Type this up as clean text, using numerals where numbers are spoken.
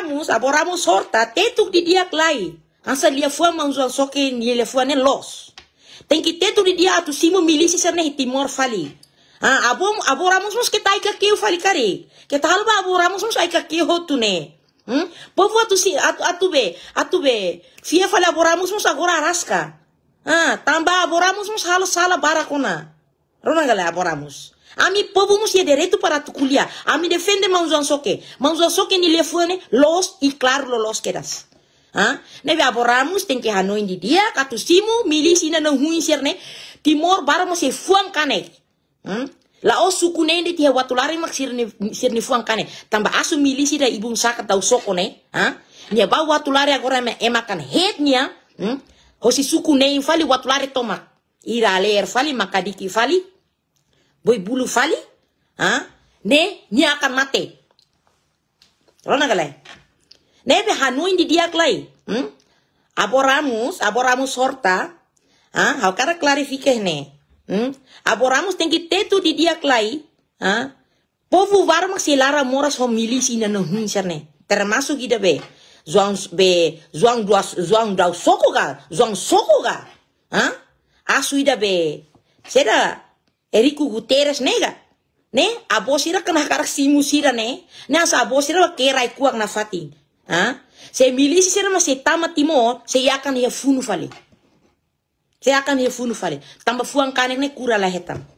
aboramus sorta, tetuk di dia klai. Asa lia fua manzuan soke ni lia fua ne los. Tenki tetuk di dia atu simo milisi serne Timor fali. Aboramus mus kita ika kiu fali kari. Kita halba aboramus mus ika kiu hotu ne. Povo atu be. Fia fali aboramus mus agora raska. Tambah aboramus mus halo sala barakuna. Rona gale aboramus. Ami povo mus ye direito para tu kuliah. Ami defende manzuan soke. Manzuan soke ni lia fua ne los e claro lo los kedas. Nebe aboramus tem que Hanoi di dia katu simu milisi na hui serne Timor bara mo se fuang kane. La o suku ne tia watulari mak sirni fuang kane. Tambah asu milisi da ibung saka tau soko ne. Nia ba watulari agora me emakan het nia. Hosi suku ne fali watulari tomak. Ira ler fali makadiki fali. Boy bulu fali. Ne nia akan mate. Rona galai. Nebe Hanoi di dia klai. Aboramus horta. Hau cara clarifique ne. Aboramus tem que tetu di dia klai. Povo varma se lara moras ho milisi na no hunserne. Termasuk ida be. Zuang dau soko ga. Asu ida be. Seda Eriku Guterres nega. Ne abosira kena karak simusira ne. Ne asa abosira kerai kuak na fati. Se milisi sera masih tama Timor, se akan ia funu fale. Tambah fuang kanek ne kura lah hetam.